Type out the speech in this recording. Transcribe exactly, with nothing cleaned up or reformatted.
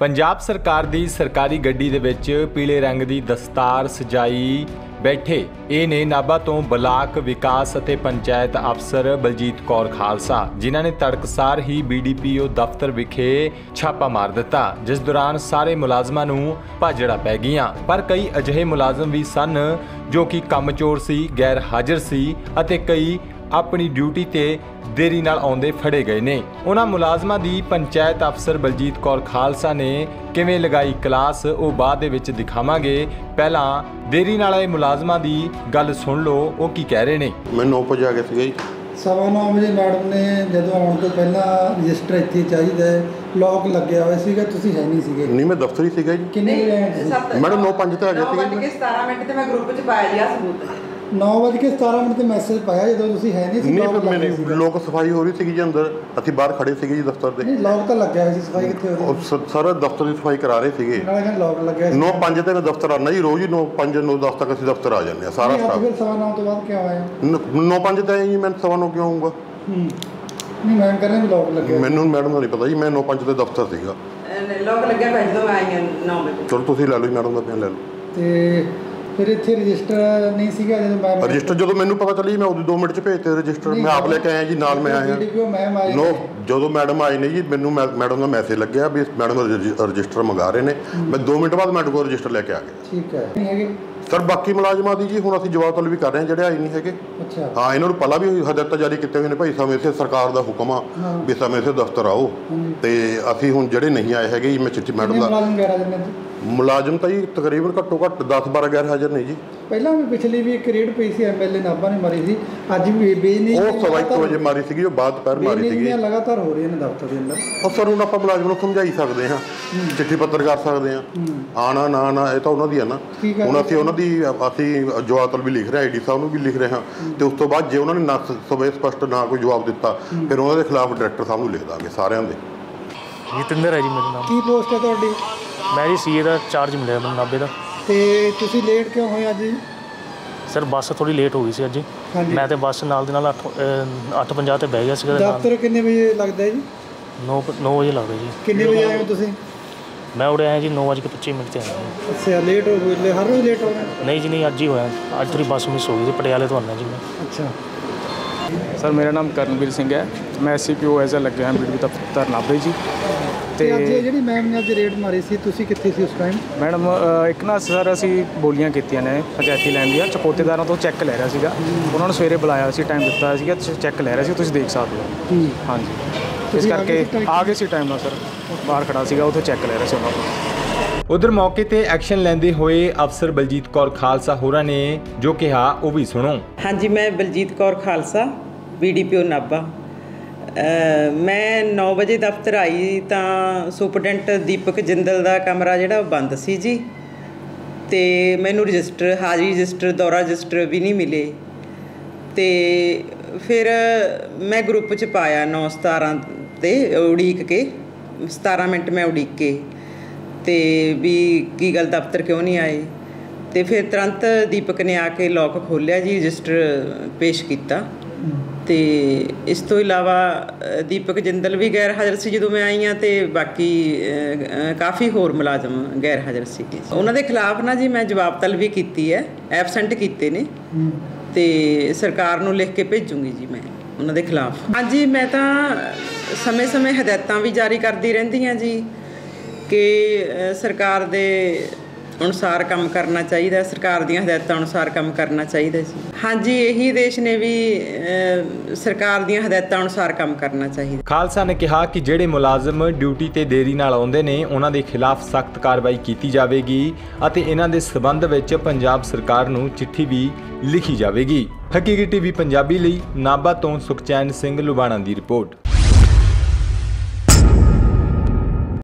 पंजाब सरकार दी सरकारी गड्डी दे विच पीले रंग दी दस्तार सजाई बैठे ये ने नाभा तो ब्लाक विकास अते पंचायत अफसर बलजीत कौर खालसा, जिन्हां ने तड़कसार ही बी डी पी ओ दफ्तर विखे छापा मार दिता, जिस दौरान सारे मुलाजमां नूं भाजड़ा पै गईयां। पर कई अजिहे मुलाजम भी सन जो कि काम चोर सी, गैर हाजिर सी अते कई अपनी ड्यूटी ते देरी नाल आउंदे फड़े गए ने। उन्हां मुलाजमां दी पंचायत अफसर बलजीत कौर खालसा ने किवें लगाई क्लास वो बाद दे विच दिखावांगे। पहलां देरी नाल आए मुलाजमां दी गल सुन लो, वो की कह रहे ने। मैं नौ बजे आ गया सीगा जी। सवा नौ बजे मैडम ने जदों आउण तो पहला रजिस्टर इत्थे चाहीदा है, लॉक लग्या होया सीगा, तुसीं है नहीं सीगे? नहीं, मैं दफ्तर ही सीगा जी। किन्ने बजे आए तुसीं? मैडम नौ पंज ते आ गया सीगा। सतारह मिनट ते मैं ग्रुप च पाया लिया सबूत। नौ बज के सतारह मिनट ते मैसेज पाया जो तुसीं है नहीं सी? नहीं, फिर मैंने लोक सफाई हो रही थी जी अंदर, असीं बाहर खड़े सीगे जी दफ्तर दे। नहीं, लॉक तो लग्या होया सी, सफाई कित्थे हो रही? सारा दफ्तर की सफाई करा रहे सीगे। नाले कहंदे लॉक लग्या सी। नौ पंज ते मैं दफ्तर आना जी, रोज ही नौ पंज नौ दस तक असीं दफ्तर आ जाने सारा स्टाफ। फिर सवा नौ तो बाद क्यों आए? नौ पंज ते जी, मैं सवा नौ क्यों आऊँगा? नहीं, मैं कह रहा लॉक लग्या। मैनूं मैडम का नहीं पता जी, मैं नौ पंज ते दफ्तर सीगा। लॉक लग्या भैज दो, मैं आई हां नौ बजे। चलो तुसीं लै लो मैडम दा बयान लै लो। ते फिर इत्थे रजिस्टर नहीं सीगा जदों मैं रजिस्टर जो मैनूं पता चली मैं उदों दो मिनट च भेजते रजिस्टर, मैं आप लेके आया जी, नाल मैं आया। नो जो मैडम आए ने जी, मैनूं मैडम का मैसेज लग्या भी मैडम रजिस्टर मंगा रहे ने, मैं दो मिनट बाद मैडम को रजिस्टर लेके आ गया। ठीक है, नहीं है सर बाकी मुलाजमां दी जी हुण असीं जवाब तलब भी कर रहे हैं ਜਿਹੜੇ ਆਏ नहीं है। अच्छा हाँ, इन्हां नूं ਪਹਿਲਾਂ भी हदायतां जारी कीते होए ने भाई, समय सिर सरकार ਦਾ ਹੁਕਮ ਆ ਵੀ ਸਮੇਂ ਸਿਰ ਦਫ਼ਤਰ ਆਓ, ਤੇ ਅਸੀਂ ਹੁਣ ਜਿਹੜੇ ਨਹੀਂ ਆਏ ਹੈਗੇ ਮੈਂ ਚਿੱਠੀ ਮੈਡਮ ਦਾ ਮੁਲਾਜ਼ਮ ਤਾਂ ਜੀ ਤਕਰੀਬਨ ਘੱਟੋ ਘੱਟ ਦਸ ਬਾਰਾਂ ਗੈਰ ਹਾਜ਼ਰ ਨੇ ਜੀ। ਪਹਿਲਾਂ ਵੀ ਪਿਛਲੀ ਵੀ ਇੱਕ ਰੇਡ ਪਈ ਸੀ ਐਮ ਐਲ ਏ ਨਾਭਾ ਨੇ ਮਾਰੀ ਸੀ, ਅੱਜ ਵੀ ਬੇਨੀ ਉਹ ਸਵਾ ਇੱਕ ਵਜੇ ਮਾਰੀ ਸੀਗੀ, ਉਹ ਬਾਅਦ ਦੁਪਹਿਰ ਮਾਰੀ ਸੀਗੀ। ਲਗਾਤਾਰ ਹੋ ਰਹੀਆਂ ਨੇ ਦਫ਼ਤਰ ਦੇ ਅੰਦਰ। ਉਹ ਸਰ ਹੁਣ ਆਪਾਂ ਮੁਲਾਜ਼ਮ ਨੂੰ ਸਮਝਾਈ ਸਕਦੇ ਹਾਂ, ਚਿੱਠੀ ਪੱਤਰ ਕਰ ਸਕਦੇ ਹਾਂ, ਆਣਾ ਨਾ ਆਣਾ ਇਹ ਤਾਂ ਉਹਨਾਂ ਦੀ ਆ ਨਾ। ਹੁਣ ਅਸੀਂ ਉਹਨਾਂ ਦੀ ਅਸੀਂ ਜਵਾਬ ਤਲਬ ਵੀ ਲਿਖ ਰਹੇ, ਆਈ ਡੀ ਸਾਹਿਬ ਨੂੰ ਵੀ ਲਿਖ ਰਹੇ ਹਾਂ, ਤੇ ਉਸ ਤੋਂ ਬਾਅਦ ਜੇ ਉਹਨਾਂ ਨੇ ਨਾ ਸਵੇ ਸਪਸ਼ਟ ਨਾ ਕੋਈ ਜਵਾਬ ਦਿੱਤਾ ਫਿਰ ਉਹਨਾਂ ਦੇ ਖਿਲਾਫ ਡਾਇਰੈਕਟਰ ਸਾਹਿਬ ਨੂੰ ਲਿਖ ਦਾਂਗੇ ਸਾਰਿਆਂ ਦੇ। ਜਤਿੰਦਰ ਹੈ ਜੀ ਮੇਰਾ ਨਾਮ। ਕੀ ਪੋਸਟ ਹੈ ਤੁਹਾਡੀ? ਮੈਂ ਜੀ ਸੀਏ ਦਾ ਚਾਰਜ ਮਿਲਿਆ ਮੈਨੂੰ ਨਾਭੇ ਦਾ। ਤੇ ਤੁਸੀਂ ਲੇਟ ਕਿਉਂ ਹੋਏ ਅੱਜ? ਸਰ ਬੱਸ ਥੋੜੀ ਲੇਟ ਹੋ ਗਈ ਸੀ ਅੱਜ। ਮੈਂ ਤੇ ਬੱਸ ਨਾਲ ਦੇ ਨਾਲ ਅੱਠ ਅੱਠ ਪੰਜਾਹ ਤੇ ਬਹਿ ਗਿਆ ਸੀਗਾ। ਦਫ਼ਤਰ ਕਿੰਨੇ ਵਜੇ ਲੱਗਦਾ ਜੀ? ਨੌ ਨੌ ਵਜੇ ਲੱਗਦਾ ਜੀ। ਕਿੰਨੇ ਵਜੇ ਆਏ ਹੋ ਤੁਸੀਂ? ਮੈਂ ਉਰੇ ਆਇਆ ਜੀ ਨੌ ਵਜੇ ਕੇ ਪੱਚੀ ਮਿੰਟ ਤੇ ਆਇਆ। ਅੱਛਾ, ਲੇਟ ਹੋ ਗਏ? ਹਰ ਰੋਜ਼ ਲੇਟ ਹੋ ਗਏ? ਨਹੀਂ ਜੀ ਨਹੀਂ, ਅੱਜ ਹੀ ਹੋਇਆ। ਅੱਜ ਥੋੜੀ ਬੱਸ ਮਿਸ ਹੋ ਗਈ ਸੀ, ਪਟਿਆਲੇ ਤੋਂ ਆਉਣਾ ਜੀ ਮੈਂ। ਅੱਛਾ ਸਰ, ਮੇਰਾ ਨਾਮ ਕਰਨਵੀਰ ਸਿੰਘ ਹੈ, ਮੈਂ S C P O as a ਲੱਗਿਆ ਹਾਂ ਬੀ ਡੀ ਪੀ ਦਫ਼ਤਰ ਨਾਭੇ ਜੀ। ਤੇ ਅੱਜ ਜਿਹੜੀ ਮੈਮ ਨੇ ਅੱਜ ਰੇਡ ਮਾਰੀ ਸੀ, ਤੁਸੀਂ ਕਿੱਥੇ ਸੀ ਉਸ ਟਾਈਮ? ਮੈਡਮ ਇੱਕ ਨਾ ਸਰ ਅਸੀਂ ਬੋਲੀਆਂ ਕੀਤੀਆਂ ਨੇ ਪੰਚਾਇਤੀ ਲੈਣ ਦੀਆਂ, ਚਪੋਤੇਦਾਰਾਂ ਤੋਂ ਚੈੱਕ ਲੈ ਰਿਹਾ ਸੀਗਾ। ਉਹਨਾਂ ਨੂੰ ਸਵੇਰੇ ਬੁਲਾਇਆ ਸੀ, ਟਾਈਮ ਦਿੱਤਾ ਸੀਗਾ, ਚੈੱਕ ਲੈ ਰਿਹਾ ਸੀ, ਤੁਸੀਂ ਦੇਖ ਸਕਦੇ ਹੋ। ਹਾਂਜੀ, ਇਸ ਕਰਕੇ ਆ ਗਏ ਸੀ ਟਾਈਮ ਨਾਲ ਸਰ, ਬਾਹਰ ਖੜਾ ਸੀਗਾ, ਉੱਥੇ ਚੈੱਕ ਲੈ ਰਿਹਾ ਸੀ ਉਹਨਾਂ ਤੋਂ। उधर मौके ते एक्शन लेंदे होए अफसर बलजीत कौर खालसा होरां ने जो कहा वो भी सुनो। हाँ जी, मैं Baljeet Kaur Khalsa B D P O Nabha. मैं नौ बजे दफ्तर आई तो सुपरडेंट दीपक जिंदल का कमरा जिहड़ा बंद सी जी, तो मैनू रजिस्टर हाज़री रजिस्टर दौरा रजिस्टर भी नहीं मिले। तो फिर मैं ग्रुप च पाया नौ सतारह ते उड़ीक के सतारह मिनट मैं उड़ीक के ਤੇ ਵੀ ਕੀ ਗੱਲ ਦਫ਼ਤਰ ਕਿਉਂ ਨਹੀਂ ਆਏ। ਤੇ ਫਿਰ ਤੁਰੰਤ ਦੀਪਕ ਨੇ ਆ ਕੇ ਲੋਕ ਖੋਲ੍ਹਿਆ ਜੀ, ਰਜਿਸਟਰ ਪੇਸ਼ ਕੀਤਾ। ਤੇ ਇਸ ਤੋਂ ਇਲਾਵਾ ਦੀਪਕ ਜਿੰਦਲ ਵੀ ਗੈਰ ਹਾਜ਼ਰ ਸੀ ਜਦੋਂ ਮੈਂ ਆਈ ਹਾਂ, ਤੇ ਬਾਕੀ ਕਾਫੀ ਹੋਰ ਮੁਲਾਜ਼ਮ ਗੈਰ ਹਾਜ਼ਰ ਸੀਗੇ। ਉਹਨਾਂ ਦੇ ਖਿਲਾਫ ਨਾ ਜੀ ਮੈਂ ਜਵਾਬ ਤਲਬੀ ਕੀਤੀ ਹੈ, ਐਬਸੈਂਟ ਕੀਤੇ ਨੇ, ਤੇ ਸਰਕਾਰ ਨੂੰ ਲਿਖ ਕੇ ਭੇਜੂੰਗੀ ਜੀ ਮੈਂ ਉਹਨਾਂ ਦੇ ਖਿਲਾਫ। ਹਾਂਜੀ, ਮੈਂ ਤਾਂ ਸਮੇਂ ਸਮੇਂ ਹਦਾਇਤਾਂ ਵੀ ਜਾਰੀ ਕਰਦੀ ਰਹਿੰਦੀ ਹਾਂ ਜੀ ਕਿ ਸਰਕਾਰ ਦੇ ਅਨੁਸਾਰ ਕੰਮ ਕਰਨਾ ਚਾਹੀਦਾ, ਸਰਕਾਰ ਦੀਆਂ ਹਦਾਇਤਾਂ ਅਨੁਸਾਰ ਕੰਮ ਕਰਨਾ ਚਾਹੀਦਾ ਸੀ। ਹਾਂਜੀ, ਇਹੀ ਦੇਸ਼ ਨੇ ਵੀ ਸਰਕਾਰ ਦੀਆਂ ਹਦਾਇਤਾਂ ਅਨੁਸਾਰ ਕੰਮ ਕਰਨਾ ਚਾਹੀਦਾ। ਖਾਲਸਾ ਨੇ ਕਿਹਾ ਕਿ ਜਿਹੜੇ ਮੁਲਾਜ਼ਮ ਡਿਊਟੀ ਤੇ ਦੇਰੀ ਨਾਲ ਆਉਂਦੇ ਨੇ ਉਹਨਾਂ ਦੇ ਖਿਲਾਫ ਸਖਤ ਕਾਰਵਾਈ ਕੀਤੀ ਜਾਵੇਗੀ ਅਤੇ ਇਹਨਾਂ ਦੇ ਸਬੰਧ ਵਿੱਚ ਪੰਜਾਬ ਸਰਕਾਰ ਨੂੰ ਚਿੱਠੀ ਵੀ ਲਿਖੀ ਜਾਵੇਗੀ। ਹਕੀਕੀ ਟੀਵੀ ਪੰਜਾਬੀ ਲਈ ਨਾਭਾ ਤੋਂ ਸੁਖਚੈਨ ਸਿੰਘ ਲੁਬਾਣਾ ਦੀ ਰਿਪੋਰਟ।